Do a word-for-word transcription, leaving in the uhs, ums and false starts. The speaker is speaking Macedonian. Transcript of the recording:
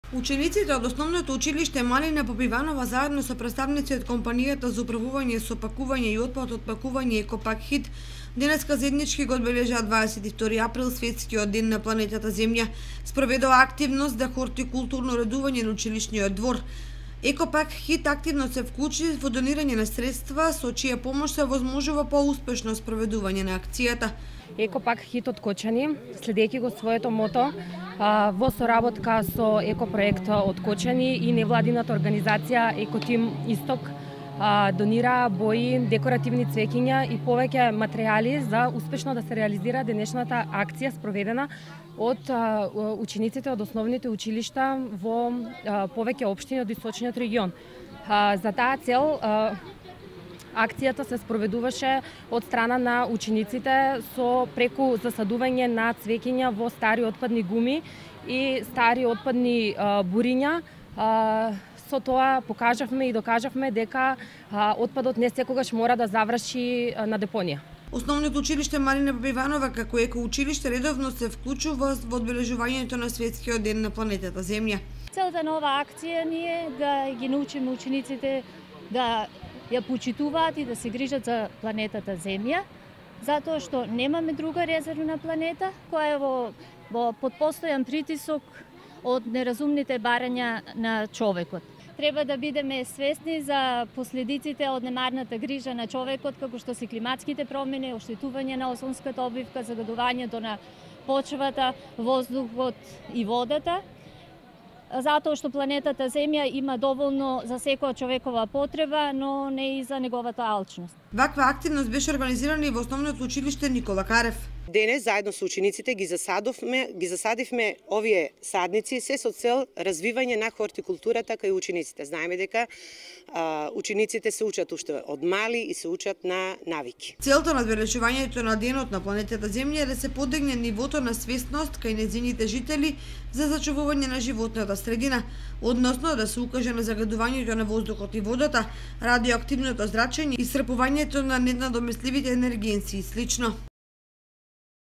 Учениците од основното училиште Малина Попиванова заедно со представници од компанијата за управување со пакување и отпад од пакување Екопак Хит денеска заеднички го одбележаа дваесет и втори април светскиот ден на планетата Земја. Спроведува активност за хортикултурно редување на училишниот двор. Екопак Хит активно се вклучи во донирање на средства со чија помош се возможува поуспешно спроведување на акцијата. Екопак Хит од Кочани, следејќи го своето мото, во соработка со екопроект од Кочани и невладината организација Екотим Исток донира бои, декоративни цвеќиња и повеќе материјали за успешно да се реализира денешната акција спроведена од учениците од основните училишта во повеќе општини од источниот регион. За таа цел акцијата се спроведуваше од страна на учениците со преку засадување на цвеќиња во стари отпадни гуми и стари отпадни буриња. Со тоа покажавме и докажавме дека отпадот не секогаш мора да заврши на депонија. Основното училиште Малина Попиванова како еко училиште редовно се вклучува во одбележувањето на светскиот ден на планетата Земја. Целта на оваа акција ни е да ги научиме учениците да ја почитуваат и да се грижат за планетата Земја, затоа што немаме друга резервна планета која е во, во под постојан притисок од неразумните барања на човекот. Треба да бидеме свесни за последиците од немарната грижа на човекот, како што се климатските промени, оштетување на озонската обвивка, загадувањето на почвата, воздухот и водата, затоа што планетата Земја има доволно за секоја човекова потреба, но не и за неговата алчност. Ваква активност беше организирана и во основното училиште Никола Карев. Денес заедно со учениците ги засадовме, ги засадивме овие садници се со цел развивање на хортикултурата кај учениците. Знаеме дека а, учениците се учат уште од мали и се учат на навики. Целта на одбележувањето на денот на планетата Земја е да се подигне нивото на свесност кај нејзините жители за зачувување на животната средина, односно да се укаже на загадувањето на воздухот и водата, радиоактивното зрачење, исцрпувањето на ненадомесливите енергенци и слично.